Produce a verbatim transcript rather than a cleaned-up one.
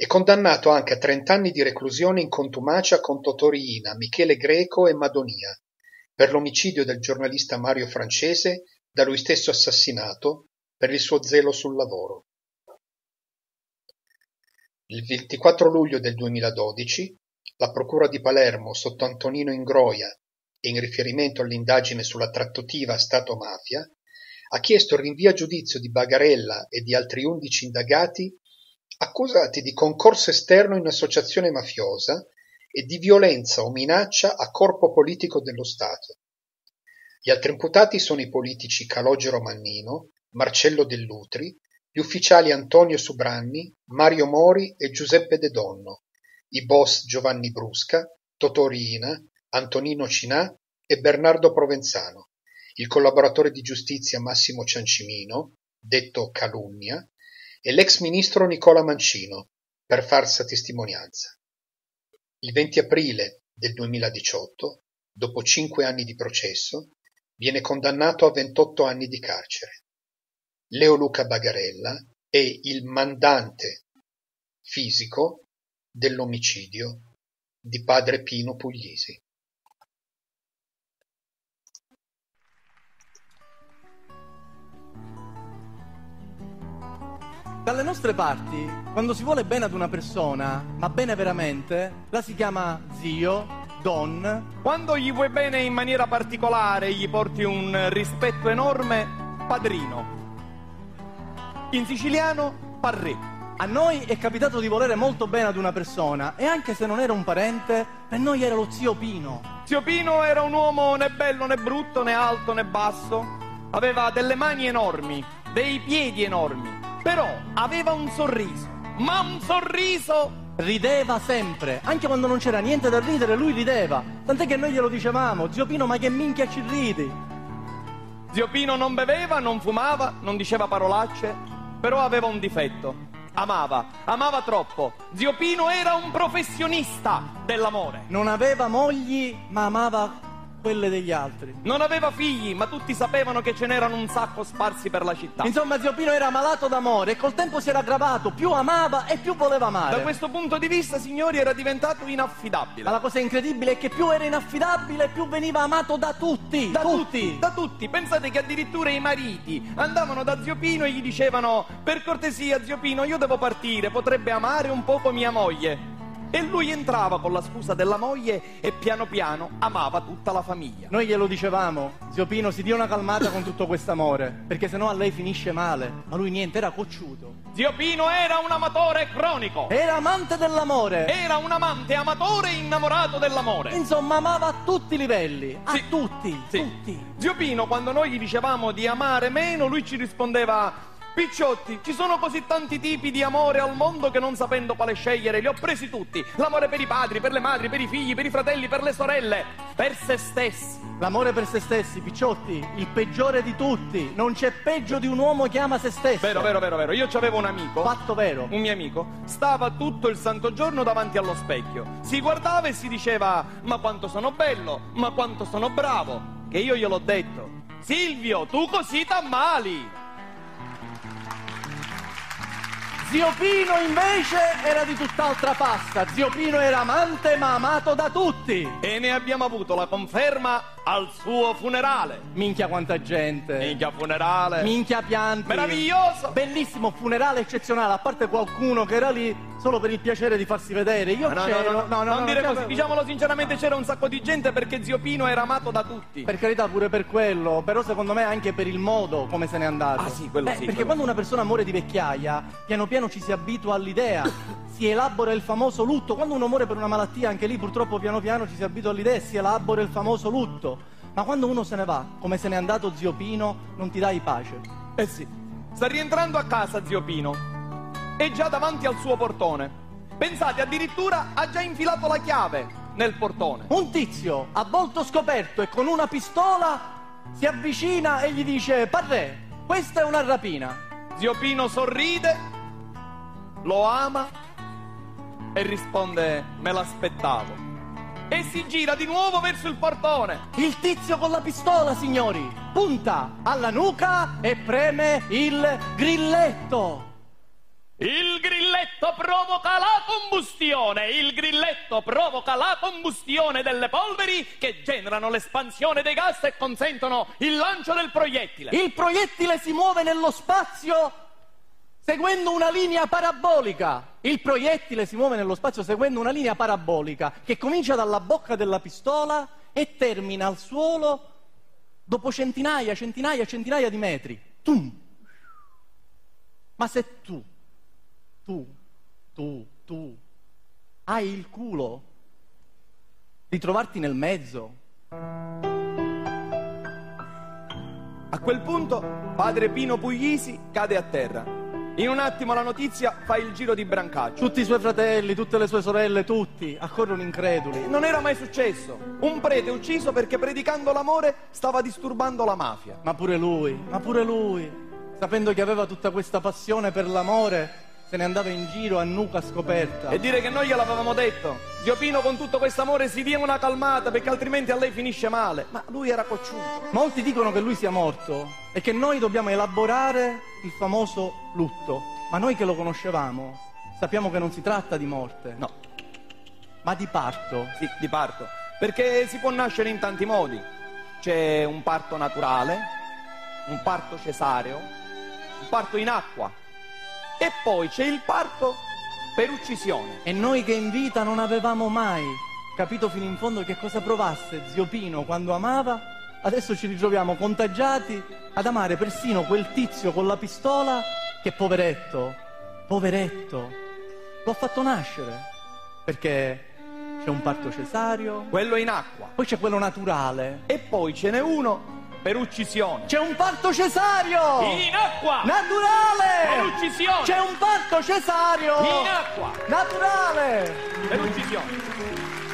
È condannato anche a trenta anni di reclusione in contumacia con Totò Riina, Michele Greco e Madonia, per l'omicidio del giornalista Mario Francese, da lui stesso assassinato per il suo zelo sul lavoro. Il ventiquattro luglio del duemiladodici, la Procura di Palermo, sotto Antonino Ingroia e in riferimento all'indagine sulla trattativa Stato-mafia, ha chiesto il rinvio a giudizio di Bagarella e di altri undici indagati accusati di concorso esterno in associazione mafiosa e di violenza o minaccia a corpo politico dello Stato. Gli altri imputati sono i politici Calogero Mannino, Marcello Dell'Utri, gli ufficiali Antonio Subranni, Mario Mori e Giuseppe De Donno, i boss Giovanni Brusca, Totò Riina, Antonino Cinà e Bernardo Provenzano, il collaboratore di giustizia Massimo Ciancimino, detto Calunnia, e l'ex ministro Nicola Mancino, per falsa testimonianza. Il venti aprile del duemiladiciotto, dopo cinque anni di processo, viene condannato a ventotto anni di carcere. Leo Luca Bagarella è il mandante fisico dell'omicidio di padre Pino Puglisi. Dalle nostre parti, quando si vuole bene ad una persona, ma bene veramente, la si chiama zio, don. Quando gli vuoi bene in maniera particolare, gli porti un rispetto enorme, padrino. In siciliano, parrì. A noi è capitato di volere molto bene ad una persona, e anche se non era un parente, per noi era lo zio Pino. Zio Pino era un uomo né bello né brutto, né alto né basso. Aveva delle mani enormi, dei piedi enormi. Però aveva un sorriso, ma un sorriso! Rideva sempre, anche quando non c'era niente da ridere lui rideva. Tant'è che noi glielo dicevamo: zio Pino, ma che minchia ci ridi? Zio Pino non beveva, non fumava, non diceva parolacce, però aveva un difetto: amava, amava troppo. Zio Pino era un professionista dell'amore. Non aveva mogli, ma amava quelle degli altri. Non aveva figli, ma tutti sapevano che ce n'erano un sacco sparsi per la città. Insomma, zio Pino era malato d'amore e col tempo si era aggravato, più amava e più voleva amare. Da questo punto di vista, signori, era diventato inaffidabile. Ma la cosa incredibile è che più era inaffidabile, più veniva amato da tutti. Da tutti. tutti, da tutti. Pensate che addirittura i mariti andavano da zio Pino e gli dicevano: per cortesia, zio Pino, io devo partire, potrebbe amare un poco mia moglie. E lui entrava con la scusa della moglie e piano piano amava tutta la famiglia. Noi glielo dicevamo: zio Pino, si dia una calmata con tutto quest'amore, perché sennò a lei finisce male. Ma lui niente, era cocciuto. Zio Pino era un amatore cronico. Era amante dell'amore. Era un amante amatore innamorato dell'amore. Insomma, amava a tutti i livelli. A Sì. tutti, Sì. tutti. Zio Pino, quando noi gli dicevamo di amare meno, lui ci rispondeva: picciotti, ci sono così tanti tipi di amore al mondo che non sapendo quale scegliere li ho presi tutti. L'amore per i padri, per le madri, per i figli, per i fratelli, per le sorelle, per se stessi. L'amore per se stessi, picciotti, il peggiore di tutti. Non c'è peggio di un uomo che ama se stesso. Vero, vero, vero, vero. Io c'avevo un amico, Fatto vero. un mio amico, stava tutto il santo giorno davanti allo specchio. Si guardava e si diceva: ma quanto sono bello, ma quanto sono bravo. Che io gliel'ho detto: Silvio, tu così t'ammali. Zio Pino invece era di tutt'altra pasta. Zio Pino era amante ma amato da tutti. E ne abbiamo avuto la conferma al suo funerale. Minchia quanta gente. Minchia funerale. Minchia pianti. Meraviglioso. Bellissimo, funerale eccezionale. A parte qualcuno che era lì solo per il piacere di farsi vedere. Io No, no, c'ero. no, no, non dire c'ero. così, diciamolo sinceramente, c'era un sacco di gente perché zio Pino era amato da tutti. Per carità, pure per quello, però secondo me anche per il modo come se n'è andato. Ah, sì, quello Beh, sì, perché quello quando sì. una persona muore di vecchiaia, piano piano ci si abitua all'idea, si elabora il famoso lutto. Quando uno muore per una malattia, anche lì purtroppo piano piano ci si abitua all'idea e si elabora il famoso lutto. Ma quando uno se ne va, come se n'è andato zio Pino, non ti dai pace. Eh sì, sta rientrando a casa zio Pino. È già davanti al suo portone. Pensate, addirittura ha già infilato la chiave nel portone. Un tizio a volto scoperto e con una pistola si avvicina e gli dice: Parrè, questa è una rapina. Zio Pino sorride, lo ama e risponde: me l'aspettavo. E si gira di nuovo verso il portone. Il tizio con la pistola, signori, punta alla nuca e preme il grilletto. Il grilletto provoca la combustione, il grilletto provoca la combustione delle polveri che generano l'espansione dei gas e consentono il lancio del proiettile. Il proiettile si muove nello spazio seguendo una linea parabolica. Il proiettile si muove nello spazio seguendo una linea parabolica che comincia dalla bocca della pistola e termina al suolo dopo centinaia, centinaia, centinaia di metri. Tum! Ma se tu, tu, tu, tu hai il culo di trovarti nel mezzo, a quel punto padre Pino Puglisi cade a terra. In un attimo la notizia fa il giro di Brancaccio. tutti i suoi fratelli, tutte le sue sorelle, tutti accorrono increduli. Non era mai successo. Un prete ucciso perché predicando l'amore stava disturbando la mafia. Ma pure lui, ma pure lui, sapendo che aveva tutta questa passione per l'amore, se ne andava in giro a nuca scoperta. E dire che noi gliel'avevamo detto. Zio Pino con tutto questo amore si dia una calmata perché altrimenti a lei finisce male. Ma lui era cocciuto. Molti dicono che lui sia morto e che noi dobbiamo elaborare il famoso lutto. Ma noi che lo conoscevamo sappiamo che non si tratta di morte. No. Ma di parto. Sì, di parto. Perché si può nascere in tanti modi. C'è un parto naturale, un parto cesareo, un parto in acqua. E poi c'è il parto per uccisione. E noi che in vita non avevamo mai capito fino in fondo che cosa provasse zio Pino quando amava, adesso ci ritroviamo contagiati ad amare persino quel tizio con la pistola che, poveretto, poveretto, lo ha fatto nascere. Perché c'è un parto cesareo, Quello in acqua. poi c'è quello naturale, E poi ce n'è uno per uccisione. c'è un parto cesareo In acqua! naturale, Per uccisione! c'è un parto cesareo In acqua! naturale. Per uccisione.